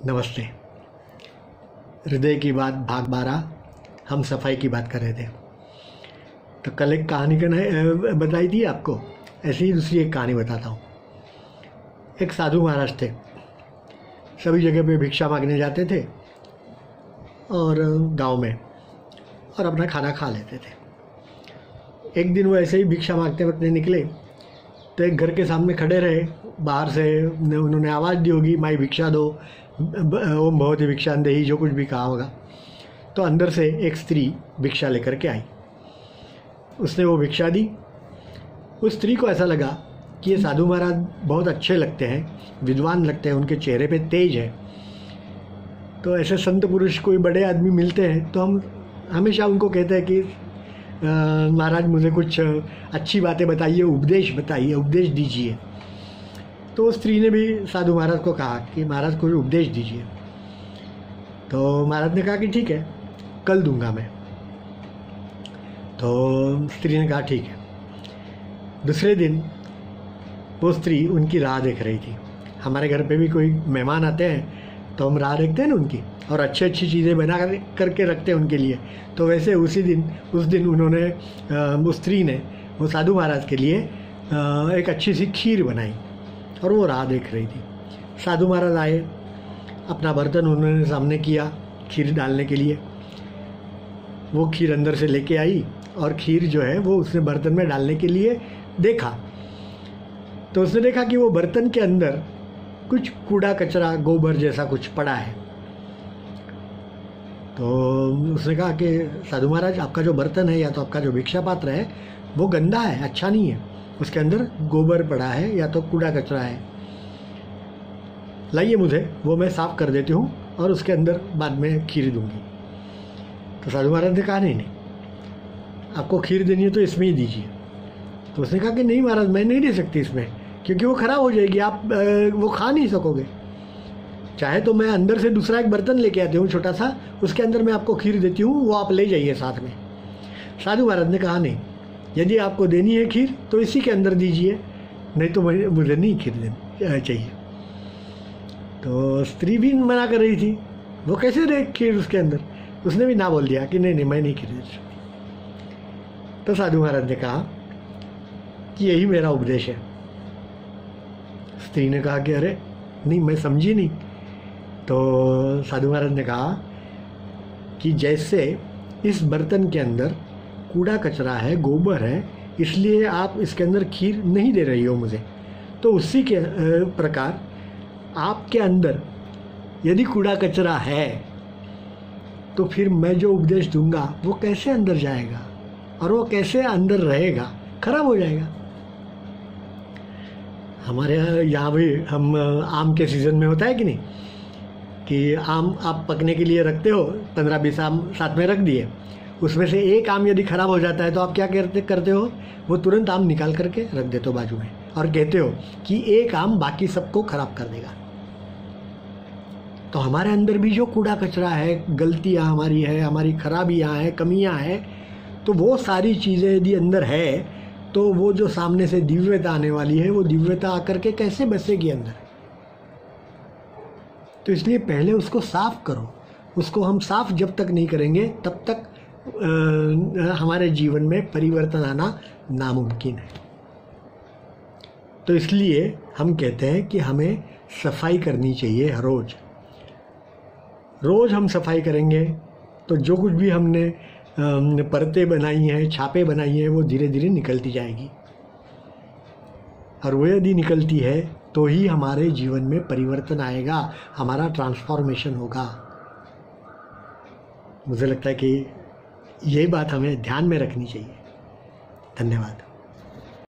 नमस्ते। हृदय की बात भाग 12, हम सफाई की बात कर रहे थे। तो कल एक कहानी बताई थी आपको, ऐसी ही दूसरी एक कहानी बताता हूँ। एक साधु महाराज थे, सभी जगह पे भिक्षा मांगने जाते थे और गांव में, और अपना खाना खा लेते थे। एक दिन वो ऐसे ही भिक्षा मांगते वक्त निकले तो एक घर के सामने खड़े रहे। बाहर से उन्होंने आवाज़ दी होगी, माई भिक्षा दो, ओम भगवती भिक्षा देही, जो कुछ भी कहा होगा। तो अंदर से एक स्त्री भिक्षा लेकर के आई। उसने वो भिक्षा दी। उस स्त्री को ऐसा लगा कि ये साधु महाराज बहुत अच्छे लगते हैं, विद्वान लगते हैं, उनके चेहरे पे तेज है। तो ऐसे संत पुरुष कोई बड़े आदमी मिलते हैं तो हम हमेशा उनको कहते हैं कि महाराज मुझे कुछ अच्छी बातें बताइए, उपदेश बताइए, उपदेश दीजिए। तो उस स्त्री ने भी साधु महाराज को कहा कि महाराज कोई उपदेश दीजिए। तो महाराज ने कहा कि ठीक है, कल दूंगा मैं। तो स्त्री ने कहा ठीक है। दूसरे दिन वो स्त्री उनकी राह देख रही थी। हमारे घर पे भी कोई मेहमान आते हैं तो हम राह देखते हैं ना उनकी, और अच्छी अच्छी चीज़ें बना करके रखते हैं उनके लिए। तो वैसे उस दिन उन्होंने उस स्त्री ने वो साधु महाराज के लिए एक अच्छी सी खीर बनाई और वो राह देख रही थी। साधु महाराज आए, अपना बर्तन उन्होंने सामने किया खीर डालने के लिए। वो खीर अंदर से लेके आई और खीर जो है वो उसने बर्तन में डालने के लिए देखा। तो उसने देखा कि वो बर्तन के अंदर कुछ कूड़ा कचरा, गोबर जैसा कुछ पड़ा है। तो उसने कहा कि साधु महाराज, आपका जो बर्तन है या तो आपका जो भिक्षा पात्र है वो गंदा है, अच्छा नहीं है, उसके अंदर गोबर पड़ा है या तो कूड़ा कचरा है। लाइए मुझे, वो मैं साफ़ कर देती हूँ और उसके अंदर बाद में खीर दूंगी। तो साधु महाराज ने कहा नहीं, आपको खीर देनी है तो इसमें ही दीजिए। तो उसने कहा कि नहीं महाराज, मैं नहीं दे सकती इसमें, क्योंकि वो ख़राब हो जाएगी, आप वो खा नहीं सकोगे। चाहे तो मैं अंदर से दूसरा एक बर्तन लेके आती हूँ छोटा सा, उसके अंदर मैं आपको खीर देती हूँ, वो आप ले जाइए साथ में। साधु महाराज ने कहा नहीं, यदि आपको देनी है खीर तो इसी के अंदर दीजिए, नहीं तो मुझे नहीं खीर देनी चाहिए। तो स्त्री भी मना कर रही थी, वो कैसे दे खीर उसके अंदर। उसने भी ना बोल दिया कि नहीं मैं नहीं खीर दे सकती। तो साधु महाराज ने कहा कि यही मेरा उपदेश है। स्त्री ने कहा कि अरे नहीं, मैं समझी नहीं। तो साधु महाराज ने कहा कि जैसे इस बर्तन के अंदर कूड़ा कचरा है, गोबर है, इसलिए आप इसके अंदर खीर नहीं दे रही हो मुझे, तो उसी के प्रकार आपके अंदर यदि कूड़ा कचरा है तो फिर मैं जो उपदेश दूंगा वो कैसे अंदर जाएगा और वो कैसे अंदर रहेगा, खराब हो जाएगा। हमारे यहाँ भी हम आम के सीज़न में होता है कि नहीं, कि आम आप पकने के लिए रखते हो, 15-20 आम साथ में रख दिए, उसमें से एक आम यदि ख़राब हो जाता है तो आप क्या करते हो, वो तुरंत आम निकाल करके रख देते हो बाजू में और कहते हो कि एक आम बाकी सबको ख़राब कर देगा। तो हमारे अंदर भी जो कूड़ा कचरा है, गलतियाँ हमारी है, हमारी खराबियाँ हैं, कमियाँ हैं, तो वो सारी चीज़ें यदि अंदर है तो वो जो सामने से दिव्यता आने वाली है, वो दिव्यता आकर के कैसे बसेगी अंदर। तो इसलिए पहले उसको साफ करो। उसको हम साफ जब तक नहीं करेंगे तब तक हमारे जीवन में परिवर्तन आना नामुमकिन है। तो इसलिए हम कहते हैं कि हमें सफाई करनी चाहिए हर रोज़ हम सफाई करेंगे तो जो कुछ भी हमने परतें बनाई हैं, छापे बनाई हैं, वो धीरे धीरे निकलती जाएगी। और वो यदि निकलती है तो ही हमारे जीवन में परिवर्तन आएगा, हमारा ट्रांसफॉर्मेशन होगा। मुझे लगता है कि ये बात हमें ध्यान में रखनी चाहिए। धन्यवाद।